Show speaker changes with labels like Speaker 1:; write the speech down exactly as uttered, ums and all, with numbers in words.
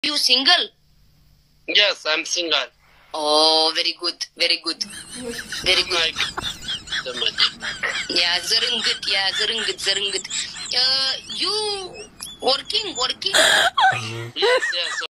Speaker 1: You single?
Speaker 2: Yes, I'm single.
Speaker 1: Oh, very good, very good, very good. Yeah, very good. Yeah, very good, very good. Uh, you working, working?
Speaker 2: Yes, yes.